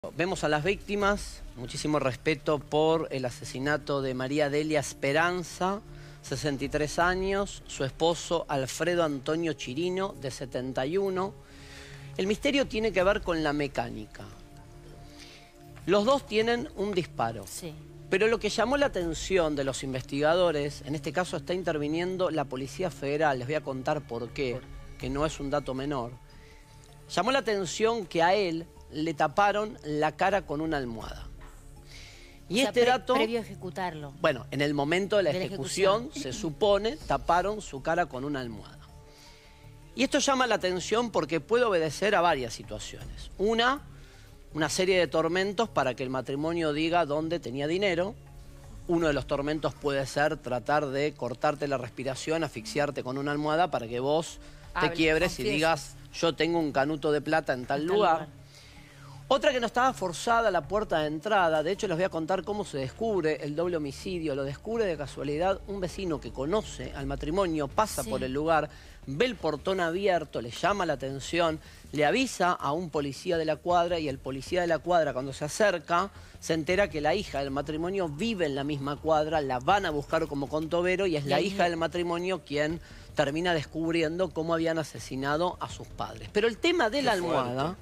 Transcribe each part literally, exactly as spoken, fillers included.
Vemos a las víctimas, muchísimo respeto por el asesinato de María Delia Esperanza, sesenta y tres años, su esposo Alfredo Antonio Chirino, de setenta y uno. El misterio tiene que ver con la mecánica. Los dos tienen un disparo. Sí. Pero lo que llamó la atención de los investigadores, en este caso está interviniendo la Policía Federal, les voy a contar por qué, que no es un dato menor. Llamó la atención que a él le taparon la cara con una almohada. Y o sea, este pre dato... previo a ejecutarlo. Bueno, en el momento de la, de la ejecución, ejecución, se supone, taparon su cara con una almohada. Y esto llama la atención porque puede obedecer a varias situaciones. Una, una serie de tormentos para que el matrimonio diga dónde tenía dinero. Uno de los tormentos puede ser tratar de cortarte la respiración, asfixiarte con una almohada para que vos te Hable, quiebres confieses. y digas, yo tengo un canuto de plata en tal, En tal lugar. lugar. Otra que no estaba forzada la puerta de entrada, de hecho les voy a contar cómo se descubre el doble homicidio, lo descubre de casualidad un vecino que conoce al matrimonio, pasa Sí. por el lugar, ve el portón abierto, le llama la atención, le avisa a un policía de la cuadra y el policía de la cuadra cuando se acerca se entera que la hija del matrimonio vive en la misma cuadra, la van a buscar como contobero y es Y la ahí- hija del matrimonio quien termina descubriendo cómo habían asesinado a sus padres. Pero el tema de la almohada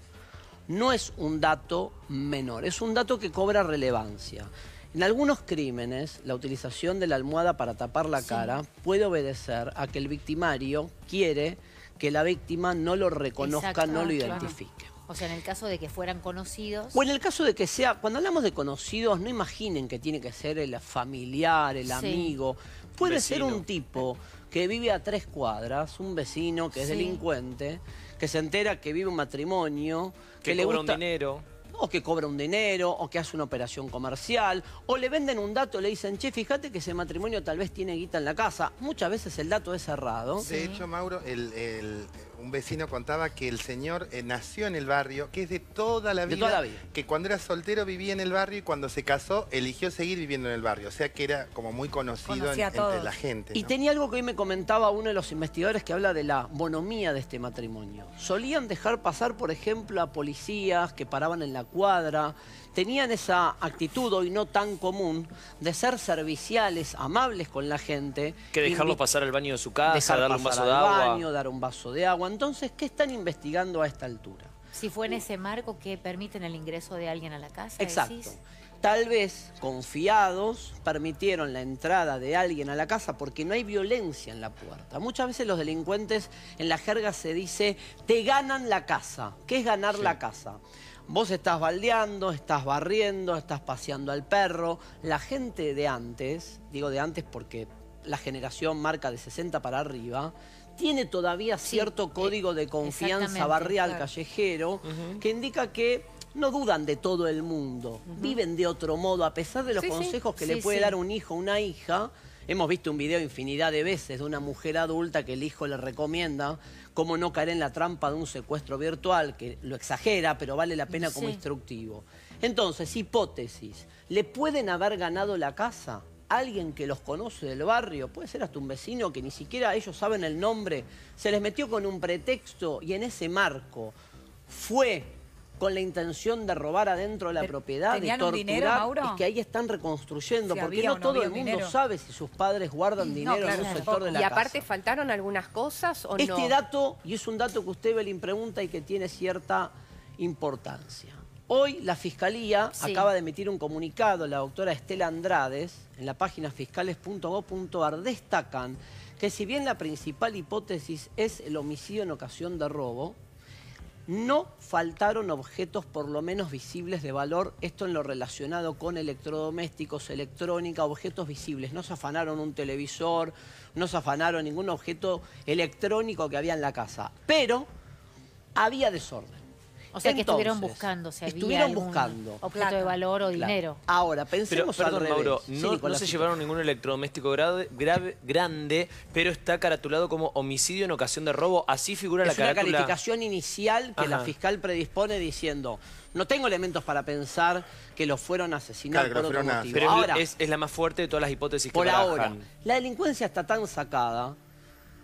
no es un dato menor, es un dato que cobra relevancia. En algunos crímenes, la utilización de la almohada para tapar la Sí. cara puede obedecer a que el victimario quiere que la víctima no lo reconozca, Exacto, no lo claro. identifique. O sea, en el caso de que fueran conocidos. O en el caso de que sea, cuando hablamos de conocidos, no imaginen que tiene que ser el familiar, el Sí. amigo. Puede Vecino. ser un tipo que vive a tres cuadras, un vecino que es Sí. delincuente, que se entera que vive un matrimonio, que, Que le cobra gusta... un dinero. O que cobra un dinero, o que hace una operación comercial, o le venden un dato, le dicen, che, fíjate que ese matrimonio tal vez tiene guita en la casa. Muchas veces el dato es cerrado. Sí. De hecho, Mauro, el, el- un vecino contaba que el señor eh, nació en el barrio, que es de toda la De vida, toda la vida. que cuando era soltero vivía en el barrio y cuando se casó eligió seguir viviendo en el barrio. O sea que era como muy conocido en- Conocía a entre todos. la gente. Y ¿no? tenía algo que hoy me comentaba uno de los investigadores que habla de la bonomía de este matrimonio. Solían dejar pasar, por ejemplo, a policías que paraban en la cuadra. Tenían esa actitud hoy no tan común de ser serviciales, amables con la gente. Que dejarlo Invi- pasar al baño de su casa, dejar darle un pasar vaso de al agua. baño, dar un vaso de agua. Entonces, ¿qué están investigando a esta altura? Si fue en ese marco que permiten el ingreso de alguien a la casa. Exacto. decís. Tal vez, confiados, permitieron la entrada de alguien a la casa porque no hay violencia en la puerta. Muchas veces los delincuentes, en la jerga se dice, te ganan la casa. ¿Qué es ganar Sí. la casa? Vos estás baldeando, estás barriendo, estás paseando al perro. La gente de antes, digo de antes porque la generación marca de sesenta para arriba, tiene todavía Sí, cierto eh, código de confianza exactamente, barrial, claro. callejero, que indica que no dudan de todo el mundo, viven de otro modo, a pesar de los Sí, sí. consejos que Sí, le puede sí. dar un hijo o una hija. Hemos visto un video infinidad de veces de una mujer adulta que el hijo le recomienda cómo no caer en la trampa de un secuestro virtual, que lo exagera, pero vale la pena como Sí. instructivo. Entonces, hipótesis, ¿le pueden haber ganado la casa? Alguien que los conoce del barrio, puede ser hasta un vecino que ni siquiera ellos saben el nombre, se les metió con un pretexto y en ese marco fue con la intención de robar adentro de la Pero, propiedad, de ¿tenían un torturar. dinero, Mauro? Es que ahí están reconstruyendo, Si porque había no o no todo había el mundo dinero. sabe si sus padres guardan dinero claro, en un claro. sector de la Y aparte casa. faltaron algunas cosas o Este no. dato, y es un dato que usted, Belín, pregunta y que tiene cierta importancia. Hoy la Fiscalía Sí. acaba de emitir un comunicado, la doctora Estela Andrades, en la página fiscales punto gob punto ar, destacan que si bien la principal hipótesis es el homicidio en ocasión de robo, no faltaron objetos por lo menos visibles de valor, esto en lo relacionado con electrodomésticos, electrónica, objetos visibles. No se afanaron un televisor, no se afanaron ningún objeto electrónico que había en la casa, pero había desorden. O sea, que estuvieron Entonces, buscando. Si había estuvieron algún buscando. objeto Plata. de valor o Claro. dinero. Ahora, Pero, pensemos perdón, al revés. Mauro, Sí, no, no Nicolás, se sí. llevaron ningún electrodoméstico grave, grave, grande, pero está caratulado como homicidio en ocasión de robo. Así figura la Es una carátula. calificación inicial que la Ajá. fiscal predispone diciendo, no tengo elementos para pensar que los fueron a asesinar Claro, que por los otro fueron a- motivo. Pero es- Ahora, es, es la más fuerte de todas las hipótesis que por barajan. ahora, la delincuencia está tan sacada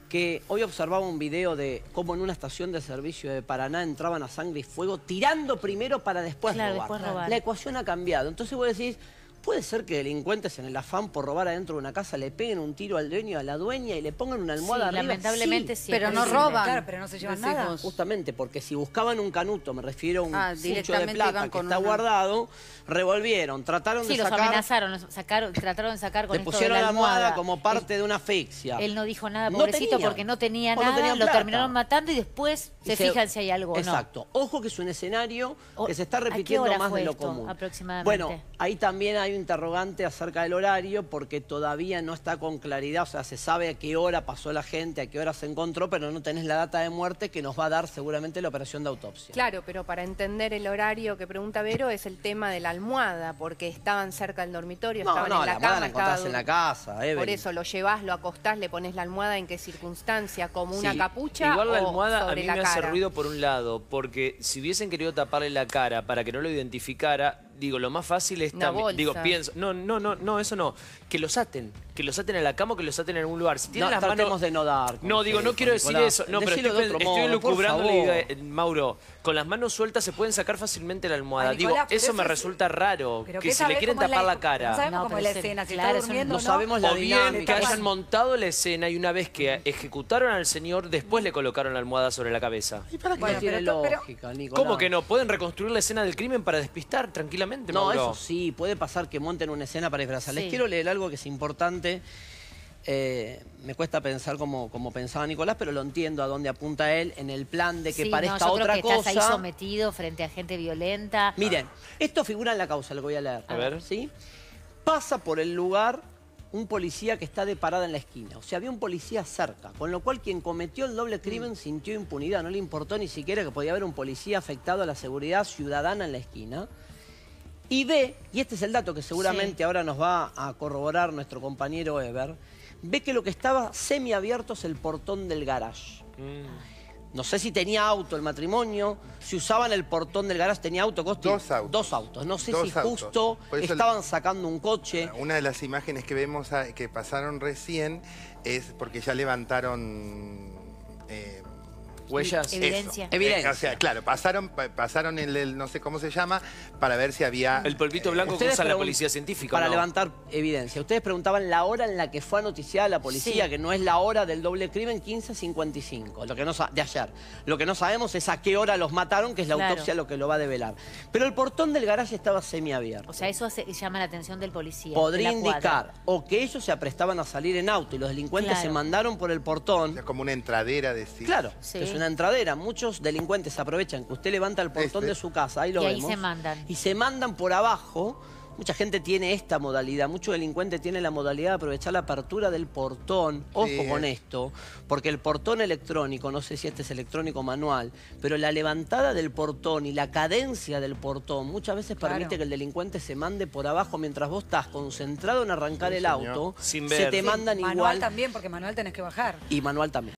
que hoy observaba un video de cómo en una estación de servicio de Paraná entraban a sangre y fuego, tirando primero para después Claro, robar. después robar. La ecuación ha cambiado. Entonces vos decís, puede ser que delincuentes en el afán por robar adentro de una casa le peguen un tiro al dueño, a la dueña y le pongan una almohada Sí, arriba. lamentablemente Sí, sí. Pero es no posible. roban. Claro, pero no se llevan Decimos. nada. Justamente, porque si buscaban un canuto, me refiero a un Ah, sucho de directamente plata iban que con está una- guardado, revolvieron, trataron Sí, de los sacar, amenazaron, los sacaron, trataron de sacar con le esto de pusieron la la almohada almohada como parte de una asfixia. Él no dijo nada, No pobrecito, tenía. porque no tenía O no nada, tenían lo plata. terminaron matando y después Y se, fijan si hay algo o no. Exacto. Ojo que es un escenario O- que se está ¿a qué repitiendo hora más fue de lo esto, común. aproximadamente? Bueno, ahí también hay un interrogante acerca del horario porque todavía no está con claridad, o sea, se sabe a qué hora pasó la gente, a qué hora se encontró, pero no tenés la data de muerte que nos va a dar seguramente la operación de autopsia. Claro, pero para entender el horario que pregunta Vero es el tema de la almohada, porque estaban cerca del dormitorio, No, estaban no, en la la almohada cama, la estaba encontrás en la casa, Evelyn. Por eso lo llevas, lo acostás, le pones la almohada, ¿en qué circunstancia? ¿Como una Sí, capucha Igual la o almohada a sobre mí la me hace cara? ruido por un lado, porque si hubiesen querido taparle la cara para que no lo identificara, digo, lo más fácil es Una también, bolsa. digo, pienso, no, no, no, no, eso no, que los aten, que los aten a la cama o que los aten en algún lugar. Si tienen No, las tratemos manos de no dar No, digo, no consejos, quiero decir Nicolás. eso, no, pero Decilo estoy, de otro estoy modo, por lucubrando la favor. idea, eh, Mauro, con las manos sueltas se pueden sacar fácilmente la almohada. Ay, digo, Nicolás, pero eso me eso es- resulta raro, Pero que ¿qué si le sabés quieren cómo es tapar la No cara. sabemos No, cómo pero es la se- escena, si claro, está eso durmiendo no o no. sabemos la O bien dinámica. que Bueno. hayan montado la escena y una vez que ejecutaron al señor, después le colocaron la almohada sobre la cabeza. ¿Y para qué Bueno, no tiene pero to- pero- lógica, Nicolás? ¿Cómo que no? ¿Pueden reconstruir la escena del crimen para despistar tranquilamente, No, Mauro? eso sí, puede pasar que monten una escena para disfrazar. Les Sí. quiero leer algo que es importante. Eh, me cuesta pensar como, como pensaba Nicolás, pero lo entiendo a dónde apunta él en el plan de que Sí, parezca no, yo otra creo que estás ahí cosa. sometido frente a gente violenta. Miren, esto figura en la causa, lo voy a leer. A ver. ¿Sí? Pasa por el lugar un policía que está de parada en la esquina. O sea, había un policía cerca, con lo cual quien cometió el doble crimen Mm. sintió impunidad. No le importó ni siquiera que podía haber un policía afectado a la seguridad ciudadana en la esquina. Y ve, y este es el dato que seguramente Sí. ahora nos va a corroborar nuestro compañero Eber, ve que lo que estaba semiabierto es el portón del garage. Mm. No sé si tenía auto el matrimonio, si usaban el portón del garage, tenía auto, Costi. Dos autos. Dos autos. No sé Dos si autos. justo Por eso el- estaban sacando un coche. Una de las imágenes que vemos a- que pasaron recién es porque ya levantaron eh, ¿Huellas? Evi- Evidencia. eso. Evidencia. Eh, o sea, claro, pasaron, pa- pasaron el, el no sé cómo se llama, para ver si había... El polvito blanco que Ustedes usa la pregun- policía científica, Para ¿o no? levantar evidencia. Ustedes preguntaban la hora en la que fue noticiada la policía, Sí. que no es la hora del doble crimen, quince cincuenta y cinco, lo que no sa- de ayer. Lo que no sabemos es a qué hora los mataron, que es la Claro. autopsia lo que lo va a develar. Pero el portón del garaje estaba semiabierto. O sea, eso hace- llama la atención del policía. Podría de la cuadra. indicar o que ellos se aprestaban a salir en auto y los delincuentes Claro. se mandaron por el portón. Es como una entradera de sí. Claro, Sí. es una entradera. Muchos delincuentes aprovechan que usted levanta el portón Este. de su casa, ahí lo Y ahí vemos. se mandan. Y se mandan por abajo. Mucha gente tiene esta modalidad, mucho delincuente tiene la modalidad de aprovechar la apertura del portón. Ojo Sí. con esto, porque el portón electrónico, no sé si este es electrónico o manual, pero la levantada del portón y la cadencia del portón muchas veces Claro. permite que el delincuente se mande por abajo mientras vos estás concentrado en arrancar Sí, el señor. auto, Sin se ver. te Sí, mandan Manual igual también, porque manual tenés que bajar. y manual también.